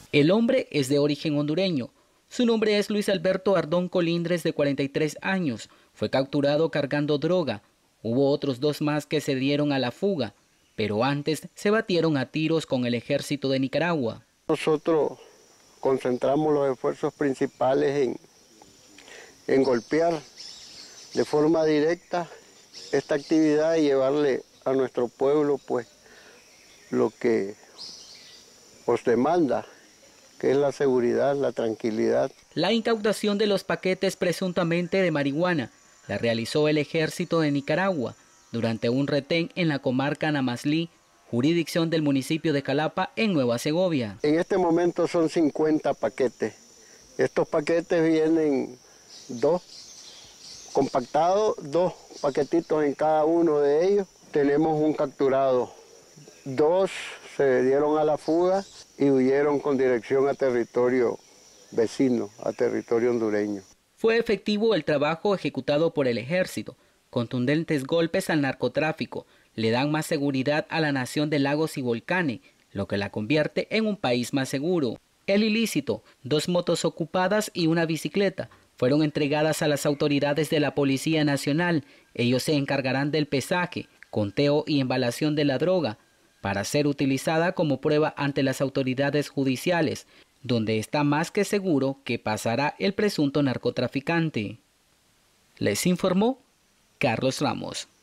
El hombre es de origen hondureño. Su nombre es Luis Alberto Ardón Colindres, de 43 años. Fue capturado cargando droga. Hubo otros 2 más que se dieron a la fuga, pero antes se batieron a tiros con el ejército de Nicaragua. Nosotros concentramos los esfuerzos principales en golpear de forma directa esta actividad y llevarle a nuestro pueblo pues lo que os demanda, que es la seguridad, la tranquilidad. La incautación de los paquetes presuntamente de marihuana la realizó el ejército de Nicaragua durante un retén en la comarca Namaslí, jurisdicción del municipio de Calapa, en Nueva Segovia. En este momento son 50 paquetes. Estos paquetes vienen 2 compactados, 2 paquetitos en cada uno de ellos. Tenemos un capturado, 2 se dieron a la fuga y huyeron con dirección a territorio vecino, a territorio hondureño. Fue efectivo el trabajo ejecutado por el ejército. Contundentes golpes al narcotráfico le dan más seguridad a la nación de lagos y volcanes, lo que la convierte en un país más seguro. El ilícito, 2 motos ocupadas y una bicicleta, fueron entregadas a las autoridades de la Policía Nacional. Ellos se encargarán del pesaje, conteo y embalación de la droga, para ser utilizada como prueba ante las autoridades judiciales, donde está más que seguro que pasará el presunto narcotraficante. Les informó Carlos Ramos.